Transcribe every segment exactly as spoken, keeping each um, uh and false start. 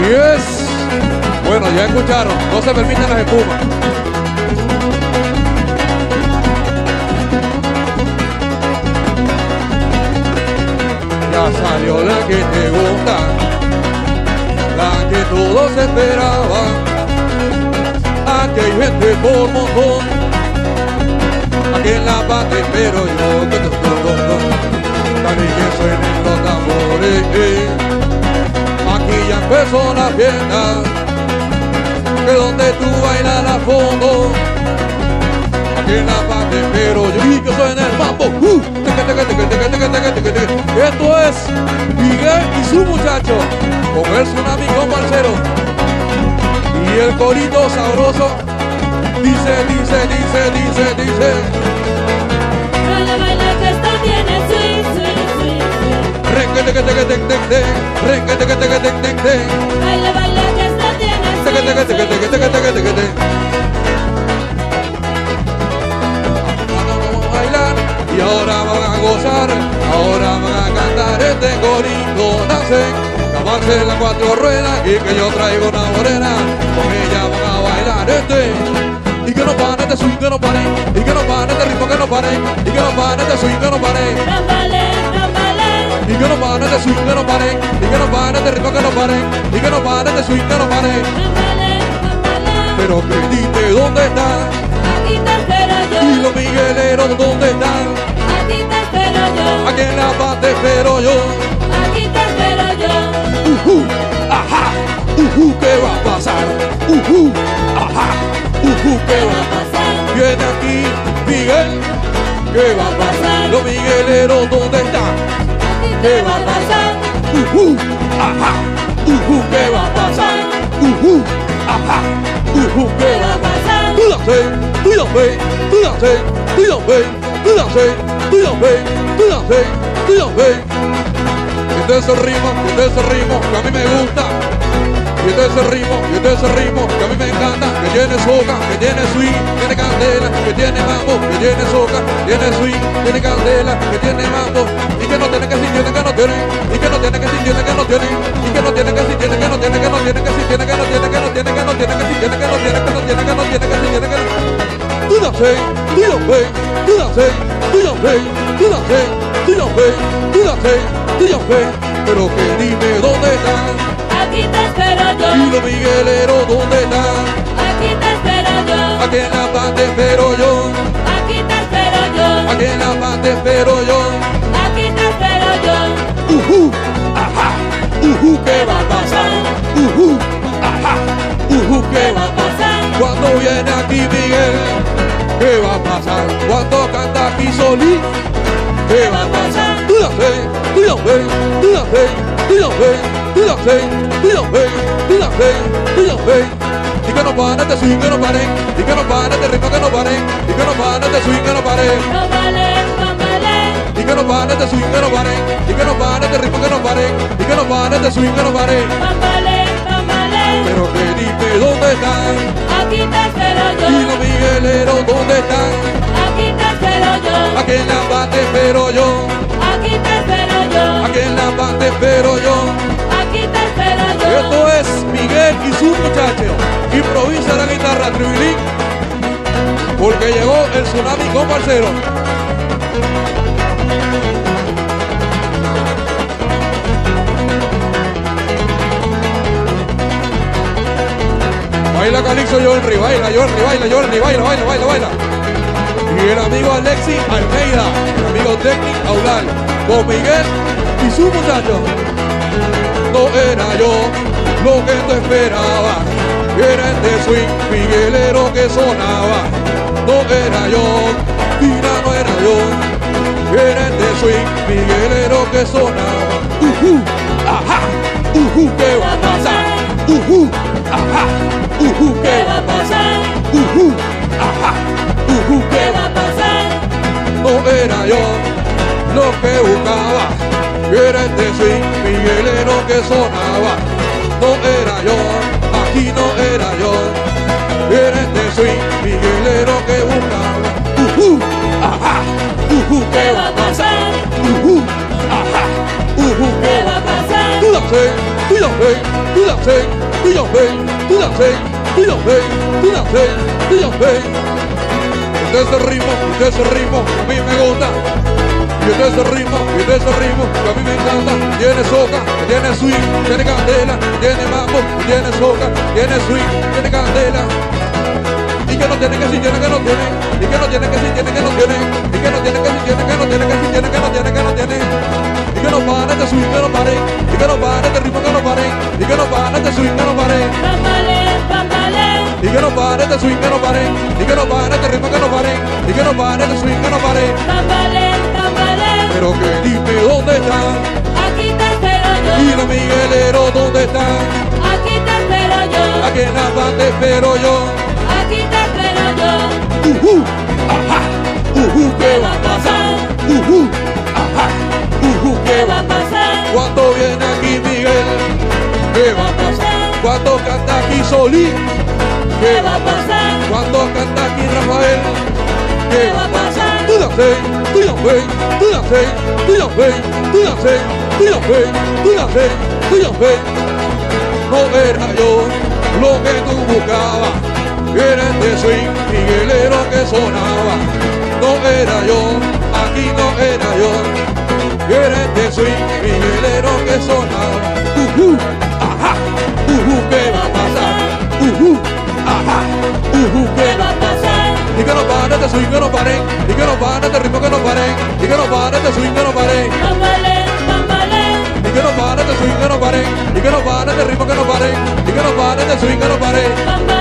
Yes. Bueno, ya escucharon, no se permiten las espumas. Ya salió la que te gusta, la que todos esperaban. Aquí hay gente por montón, aquí en La Paz te espero yo, que te espero yo. Dale que suenen los tambores, aquí ya empezó la fiesta, que donde tú bailas a fondo, aquí en La Paz te espero yo. Y que suene el mambo, uh, teque, teque, teque, teque, teque, teque, teque, teque. Esto es Miguel y su muchacho, con el tsunami con parcero. Y el corito sabroso dice, dice, dice, dice, dice. Baila, baila que esto tiene swing, swing, swing, swing. Renque, teque, teque, teque, teque, teque. Renque, teque, teque, teque, teque, teque. Baila, baila que esto tiene swing, Teque, teque, teque, teque, teque, teque, teque, teque. Vamos a bailar y ahora van a gozar, ahora van a cantar este corito. Dancen, avanse en las cuatro ruedas y que yo traigo una morena, con ella van a bailar este. Y que no pare este swing, que no pare, y que no pare este ritmo, que no pare, y que no pare este swing, que no pare. Rámbale, rámbale. Y que no pare este swing, que no pare, y que no pare este ritmo, que no pare, y que no pare este swing, que no pare. Rámbale, rámbale. Pero que dite dónde están, Aquí te espero yo. y los migueleros dónde están. Aquí te espero yo. Aquí en La Paz te espero yo. Aquí te espero yo. Uh, uh, ajá, uh, uh, ¿qué va a pasar? Uh, uh, ajá, uh, uh, ¿qué va a pasar? Viene aquí Miguel, ¿qué va a pasar? Los migueleros ¿dónde están? ¿Qué va a pasar? Uh, uh, ajá, uh, uh, ¿qué va a pasar? Uh, uh, ajá, uh, uh, ¿qué va a pasar? Tú la sé, tú la sé, tú la sé, tú la sé, tú la sé, tú la sé, tú la sé, tú la sé. Y de ese ritmo, y de ese ritmo que a mí me gusta. Y de ese ritmo, y de ese ritmo que a mí me encanta. Que tiene soca, que tiene swing, tiene candela, que tiene mambo, que tiene soca, tiene swing, tiene candela, que tiene mambo. Y que no tiene que si tiene que no tiene. Y que no tiene que si tiene que no tiene. Y que no tiene que si tiene que no tiene, que no tiene que si tiene que no tiene, que no tiene que no tiene que si tiene que no tiene, que no tiene que no tiene que si tiene que no. Tú la sé, tú la sé, tú la sé, tú la sé, tú la sé, tú la sé, tú la sé, tú la sé. Pero que dime dónde están. Aquí te espero yo. Y los migueleros ¿dónde están? Aquí te espero yo. Aquí en La Paz te espero yo. Aquí te espero yo. Aquí en La Paz te espero yo. Aquí te espero yo. Uh, uh, ajá, uh, uh, ¿qué va a pasar? Uh, uh, ajá, uh, uh, ¿qué va a pasar? Cuando viene aquí Miguel, ¿qué va a pasar? Cuando canta aquí Solís, ¿qué va a pasar? Tú la sé, tú la sé, tú la sé, tú la sé, tú la sé, tú la sé, tú la sé, tú la sé. Y que no pare este swing, que no pare, y que no pare este ritmo, que no pare, y que no pare este swing, que no pare. Rámbale, rámbale. Y que no pare este swing, que no pare, y que no pare este ritmo, que no pare, y que no pare este swing, que no pare. Rámbale, rámbale. Pero que dime dónde están, Aquí te espero yo. y los migueleros ¿dónde están? Aquí te espero yo. Aquí en La Paz te espero yo. Aquí te espero yo. Aquí en La Paz te espero yo. Aquí te espero yo. Esto es Miguel y su muchacho. Improvisa la guitarra Tribilín, porque llegó el tsunami con parcero. Baila Calixto Jorri, baila Jorri, baila Jorri, baila, baila, baila, baila. Y el amigo Alexis Almeida, el amigo Technic Aulal, con Miguel y su muchacho. No era yo lo que tú esperabas, era este swing miguelero que sonaba. No era yo, mira, no era yo, era este swing miguelero que sonaba. Uh, uh, ajá, uh, uh, ¿qué va a pasar? Uh, uh, ajá, uh, uh, ¿qué va a pasar? Uh, uh, ajá, uh, uh, ¿qué va a pasar? No era yo lo que buscaba, era este swing miguelero que sonaba. No era yo, aquí no era yo, era este swing miguelero que buscaba. Uh, uh, ajá, uh, uh, ¿Qué va a pasar? Uh, uh, ajá, uh, uh, ¿Qué va a pasar? Tú la sé, do your thing, do your thing, do your thing, do your thing, do your thing, do your thing, do your thing. Y de ese ritmo, y de ese ritmo que a mí me gusta. Y de ese ritmo, y de ese ritmo que a mí me encanta. Tiene soca, tiene swing, tiene candela, tiene mambo, tiene soca, tiene swing, tiene candela. Y que no tiene, que si tiene, que no tiene. Y que no tiene, que si tiene, que no tiene. Y que no tiene, que si tiene, que no tiene, que si tiene, que no tiene, que no tiene. Y que no pare de swing, que no pare. Y que no pare de ritmo, que no pare. Y que no pare de swing, que no pare. Y que no pare de swing, que no pare. Y que no pare de ritmo, que no pare. Y que no pare de swing, que no pare. Pero que dime dónde están. Aquí te espero yo. Y los migueleros dónde están. Aquí te espero yo. Aquí en la banda te espero yo. Aquí te espero yo. Uh, uh, ajá, uh, uh, ¿qué va a pasar? Uh, uh, ajá, uh, uh, ¿qué va a pasar? Cuando viene aquí Miguel, ¿qué va a pasar? Cuando canta aquí Solín, ¿qué va a pasar? Cuando canta aquí Rafael, ¿qué va a pasar? Tú la sé, tú la sé, tú la sé, tú la sé, tú la sé, tú la sé, tú la sé, tú la sé. No era yo lo que tú buscabas. Era este swing miguelero que sonaba. No era yo, aquí no era yo. Era este swing miguelero que sonaba. Uh, uh, ajá, uh, uh, ¿qué va a pasar? Uh, uh, ajá, uh, uh, ¿qué va a pasar? Y que no paren de swing, que no paren. Y que no paren de ritmo, que no paren. Y que no paren de swing, que no paren. Y que no paren de swing, que no paren. Y que no paren de ritmo, que no paren. Y que no paren de swing, que no paren.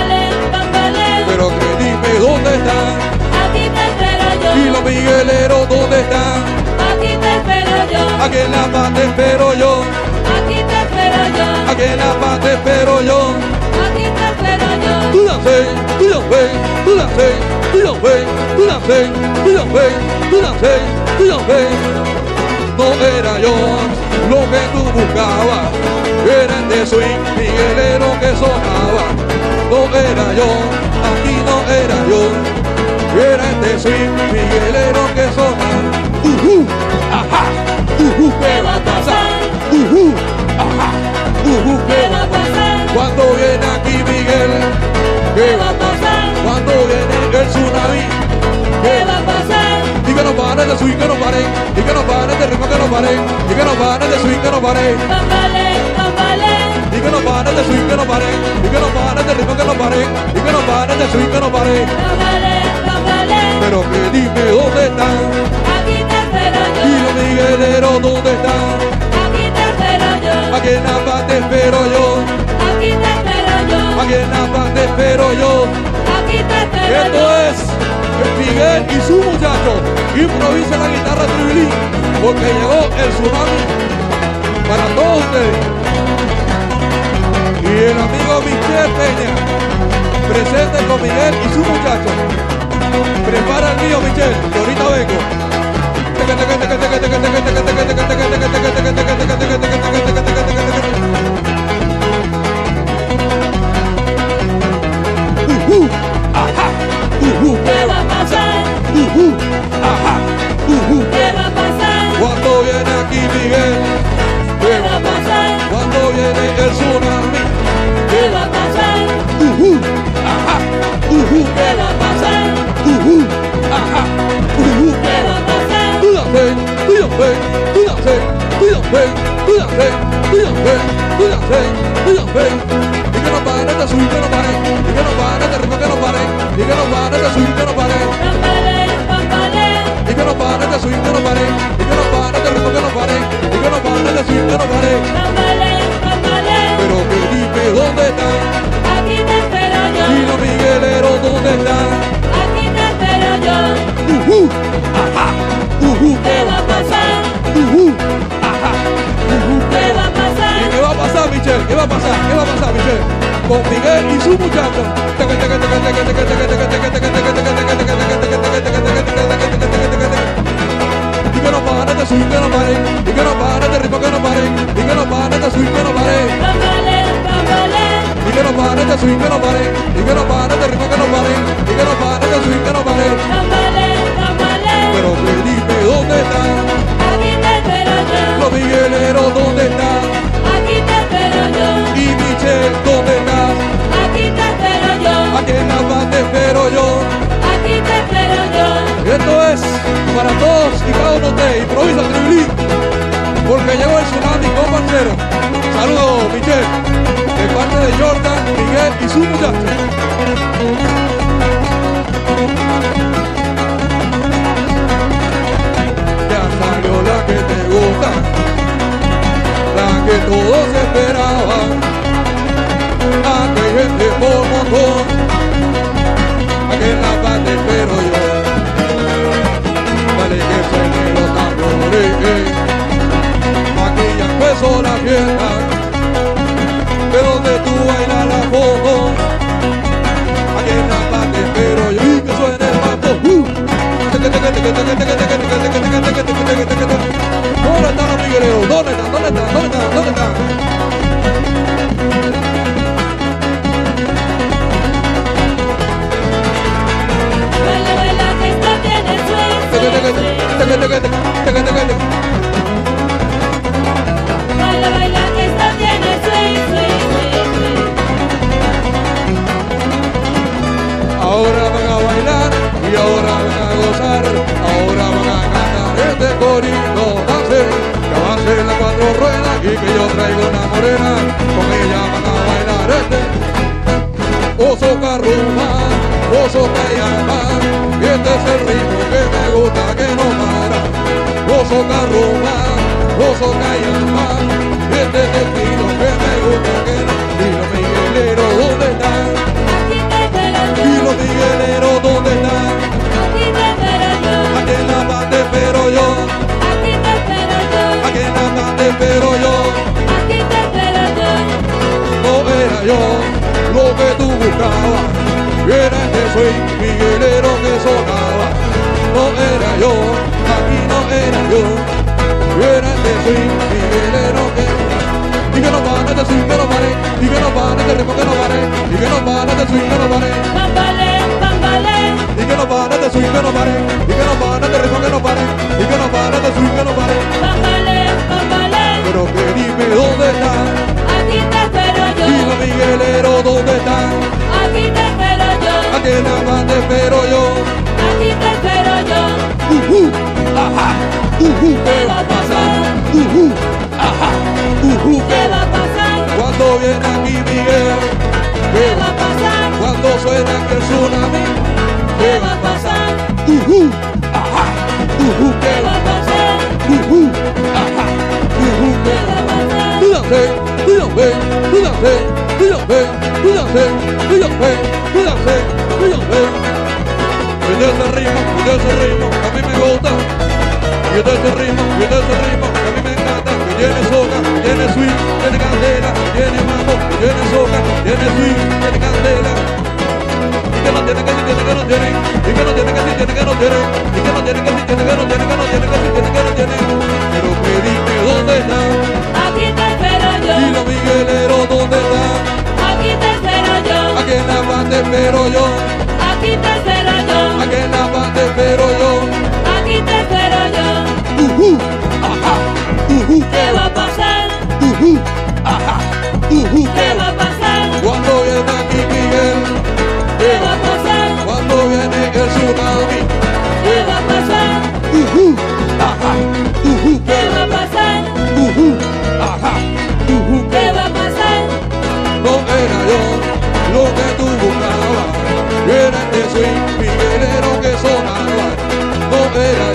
Pero que dime dónde están. Aquí te espero yo. Y los migueleros dónde están. Aquí te espero yo. Aquí en la paz te espero yo. Aquí te espero yo. Aquí en la paz te espero yo. Aquí te espero yo. Tú la sé, tú la sé, tú la sé, tú la sé, tú la sé, tú la sé, tú la sé, tú la sé. No era yo lo que tú buscabas. Era este swing miguelero que sonaba. No era yo, aquí no era yo. Era este swing miguelero que sonaba. Uh, uh, ajá, uh, uh, ¿qué va a pasar? Uh, uh, ajá, uh, uh, ¿qué va a pasar? Cuando viene aquí Miguel, ¿qué va a pasar? Cuando viene el tsunami, ¿Qué va a pasar? y que no pare de swing, que no pare. Y que no pare de ritmo, que no pare. Y que no pare de swing, que no pare. Bámbale, bámbale. Y que no pare de swing, que no pare. Y que no pare de ritmo, que no pare. Y que no pare de swing, que no pare. Bámbale, bámbale. Pero que dime dónde están. Aquí te espero Y yo. los migueleros dónde están. Aquí te espero yo. Aquí en la paz te espero yo. Aquí te espero yo. Aquí en la paz te espero yo. Aquí te espero Esto yo. es Miguel y su muchacho. Improvisa la guitarra tribilín, porque llegó el tsunami para todos ustedes. Y el amigo Michel Peña, presente con Miguel y su muchacho. Prepara el mío, Michel, que ahorita vengo. Uh, uh, ajá, uh, uh, ¿Qué va a pasar? uh, uh, ajá, uh, uh. ¿Qué va a pasar? Cuando viene aquí Miguel, ¿Qué va a pasar? cuando viene el tsunami, ¿Qué va a pasar? uh, uh, ajá, uh, uh, ¿Qué va a pasar? uh, uh, ajá, uh, uh. ¿Qué va a pasar? Tú la sé, tú la sé, tú la sé, tú la sé, tú la sé, tú la sé, tú la sé, tú la sé. Y que no pare de subir, que no pare, y que no pare de ritmo, que no pare, y que no pare de subir, que no pare, Bámbale, bámbale. y que no pare de subir, que no pare, y que no pare de ritmo, que no pare, y que no pare de subir, que no pare. Bámbale, bámbale. Pero que dime dónde están. Aquí te espero yo. Y los migueleros dónde están. Aquí te espero yo. Uh, uh, ajá, uh, uh, ¿Qué va a pasar? uh, uh, ajá, uh, uh. ¿Qué va a pasar? ¿Y qué va a pasar, Michelle? ¿Qué va a pasar? ¿Qué va a pasar, Michelle? Con Miguel y su muchacho. Y que no pare de subir, que no pare. Y que no pare de ritmo, que no pare. Y que no pare de subir, que no pare. Bámbale, bámbale. Y que no pare de subir, que no pare. Y que no pare de ritmo, que no pare. Y que no pare de subir, que no pare. Bámbale, bámbale. Pero que dime dónde están. Aquí te espero yo. Los migueleros dónde están. Aquí te espero para todos y cada uno de ustedes. Improvisa Tribilín, porque llegó el tsunami, compañero. Saludos, Michelle, de parte de Jordan, Miguel y su muchacho. Ya salió la que te gusta, la que todos esperaban. Aquí hay gente por montón, aquí en la parte espero yo. Dale que suene los tambores, aquí ya empezó la fiesta, de donde tú bailas la foto, aquí en la parte espero yo. Y que suene el mambo. ¿Dónde están los migueleros? ¿Dónde están? ¿Dónde están? ¿Dónde están? ¿Dónde están? Baila, baila, que esto tiene swing, swing, swing. Baila, baila, que esto tiene swing, swing, swing, swing. Ahora van a bailar y ahora van a gozar, ahora van a cantar este corito dance, que va a ser las cuatro ruedas y que yo traigo una morena, con ella van a bailar este oso carruma, oso cayama, y este es el ritmo que me gusta que no para. Oso carruma, oso cayama, y este es el estilo que me gusta que no. Y los migueleros, ¿dónde están? Aquí te espero Y yo, los migueleros, ¿dónde están? aquí te espero yo, Aquí en la banda espero yo, aquí te espero yo, aquí en la banda espero yo. aquí te espero yo. No era yo lo que tú buscabas, era este soy miguelero que sonaba. No era yo, aquí no era yo, era este soy miguelero que. Y que no pare de swing, que no pare, y que no pare de ritmo, que no pare, y que no pare de swing, que no pare. Bambalé, bambalé, Y que no pare de swing, que no pare, y que no pare de ritmo, que no pare, y que no pare de swing, que no pare. bambalé, bambalé. Pero que dime dónde están, Aquí te espero y yo, los migueleros dónde están, aquí te espero yo, aquí en la banda espero yo. aquí te espero yo. Uh, uh, ajá, uh, uh, ¿Qué va a pasar? uh, uh, ajá, uh, uh, ¿Qué va a pasar? Cuando viene aquí Miguel, ¿Qué va a pasar? cuando suena aquí el tsunami, ¿Qué va a pasar? uh, uh, ajá, uh, uh, ¿Qué va a pasar? uh, uh, ajá, uh, uh, ¿Qué va a pasar? Tú danse, tú danse, tú danse, tú danse, tú danse, tú danse, tú danse, tú danse. Y de ese ritmo, y de ese ritmo que a mí me gusta, y de ese ritmo, y de ese ritmo que a mí me encanta, que tiene soca, tiene swing, tiene candela, tiene mambo, tiene soca, tiene swing, tiene candela. Y que no tiene, que si tiene, que no tiene, y que no tiene, que si tiene, que no tiene, y que no tiene, que si tiene, que no tiene, que no tiene, que si tiene, que no tiene. Pero que dime dónde está, Aquí te espero y yo, los migueleros dónde están. aquí te espero yo, Aquí en la banda espero yo, aquí te espero yo, aquí en la banda espero yo. aquí te espero yo. Uh, uh, ajá, uh, uh, ¿Qué va a pasar? uh, uh, ajá, uh, uh, ¿Qué va a pasar? Cuando viene aquí Miguel, ¿Qué va a pasar? cuando viene el tsunami, ¿Qué va a pasar? uh, uh, ajá, uh, uh, ¿Qué va a pasar? uh, uh, ajá, uh, uh, ¿Qué va a pasar? no era yo lo que tú buscabas, era este swing miguelero que sonaba. No era